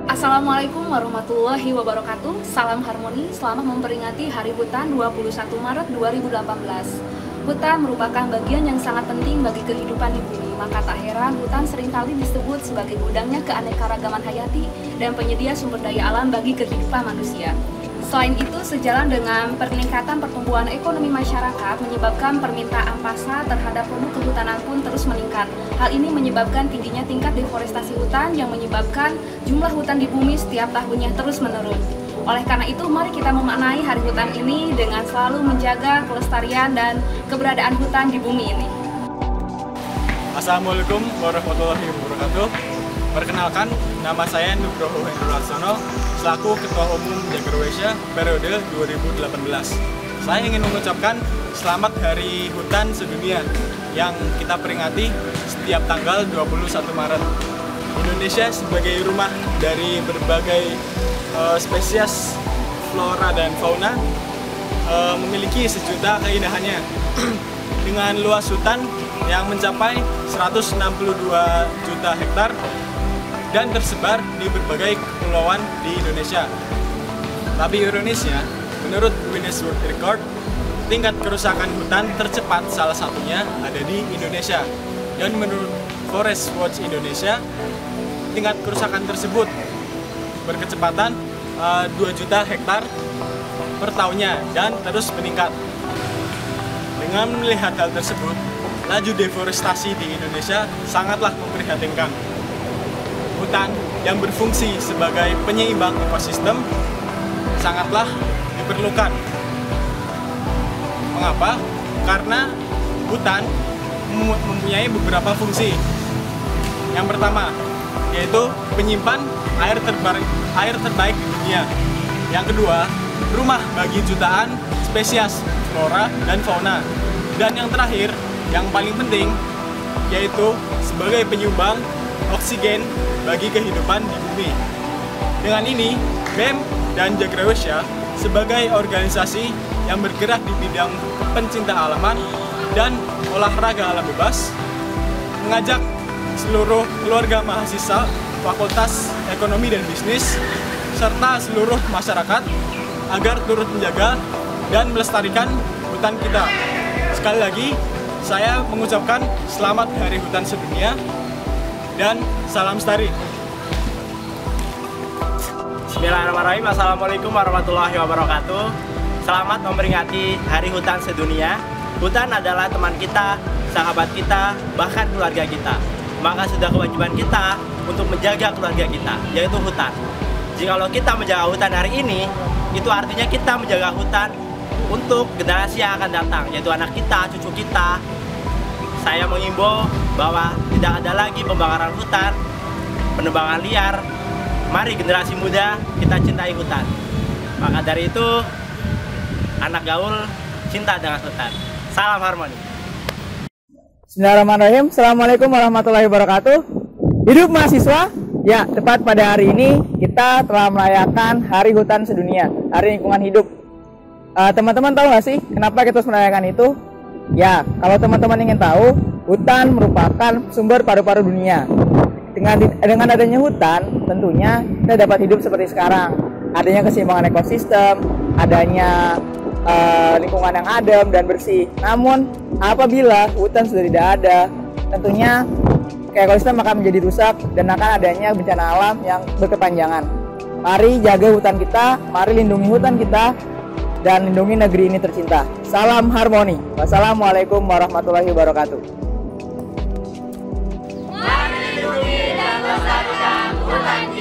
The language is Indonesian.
Assalamualaikum warahmatullahi wabarakatuh. Salam harmoni, selamat memperingati Hari Hutan 21 Maret 2018. Hutan merupakan bagian yang sangat penting bagi kehidupan di bumi. Maka tak heran hutan seringkali disebut sebagai gudangnya keanekaragaman hayati dan penyedia sumber daya alam bagi kehidupan manusia. Selain itu, sejalan dengan peningkatan pertumbuhan ekonomi masyarakat menyebabkan permintaan pasar terhadap produk kehutanan pun terus meningkat. Hal ini menyebabkan tingginya tingkat deforestasi hutan yang menyebabkan jumlah hutan di bumi setiap tahunnya terus menurun. Oleh karena itu, mari kita memaknai Hari Hutan ini dengan selalu menjaga kelestarian dan keberadaan hutan di bumi ini. Assalamualaikum warahmatullahi wabarakatuh. Perkenalkan, nama saya Nugroho Hendro Laksono, selaku Ketua Umum Jagarwesya periode 2018. Saya ingin mengucapkan selamat Hari Hutan Sedunia yang kita peringati setiap tanggal 21 Maret. Indonesia sebagai rumah dari berbagai spesies flora dan fauna memiliki sejuta keindahannya dengan luas hutan yang mencapai 162 juta hektar dan tersebar di berbagai kepulauan di Indonesia. Tapi ironisnya, menurut Guinness World Record, tingkat kerusakan hutan tercepat salah satunya ada di Indonesia. Dan menurut Forest Watch Indonesia, tingkat kerusakan tersebut berkecepatan 2 juta hektar per tahunnya dan terus meningkat. Dengan melihat hal tersebut, laju deforestasi di Indonesia sangatlah memprihatinkan. Hutan yang berfungsi sebagai penyeimbang ekosistem sangatlah diperlukan. Mengapa? Karena hutan mempunyai beberapa fungsi. Yang pertama, yaitu penyimpan air terbaik di dunia. Yang kedua, rumah bagi jutaan spesies flora dan fauna. Dan yang terakhir, yang paling penting, yaitu sebagai penyumbang oksigen bagi kehidupan di bumi. Dengan ini, BEM dan Jagarwesya sebagai organisasi yang bergerak di bidang pencinta alaman dan olahraga alam bebas mengajak seluruh keluarga mahasiswa Fakultas Ekonomi dan Bisnis serta seluruh masyarakat agar turut menjaga dan melestarikan hutan kita. Sekali lagi, saya mengucapkan selamat Hari Hutan Sedunia dan salam lestari. Bismillahirrahmanirrahim. Assalamualaikum warahmatullahi wabarakatuh. Selamat memperingati Hari Hutan Sedunia. Hutan adalah teman kita, sahabat kita, bahkan keluarga kita. Maka sudah kewajiban kita untuk menjaga keluarga kita, yaitu hutan. Jikalau kita menjaga hutan hari ini, itu artinya kita menjaga hutan untuk generasi yang akan datang, yaitu anak kita, cucu kita. Saya mengimbau bahwa tidak ada lagi pembakaran hutan, penebangan liar. Mari generasi muda kita cintai hutan. Maka dari itu, anak gaul cinta dengan hutan. Salam harmoni. Bismillahirrahmanirrahim. Assalamualaikum warahmatullahi wabarakatuh. Hidup mahasiswa. Ya, tepat pada hari ini kita telah merayakan Hari Hutan Sedunia, Hari Lingkungan Hidup. Teman-teman tahu nggak sih kenapa kita harus merayakan itu? Ya, kalau teman-teman ingin tahu, hutan merupakan sumber paru-paru dunia. Dengan adanya hutan, tentunya kita dapat hidup seperti sekarang. Adanya keseimbangan ekosistem, adanya lingkungan yang adem dan bersih. Namun, apabila hutan sudah tidak ada, tentunya ekosistem akan menjadi rusak dan akan adanya bencana alam yang berkepanjangan. Mari jaga hutan kita, mari lindungi hutan kita, dan lindungi negeri ini tercinta. Salam harmoni. Wassalamualaikum warahmatullahi wabarakatuh. Mari lindungi dan lestarikan hutan.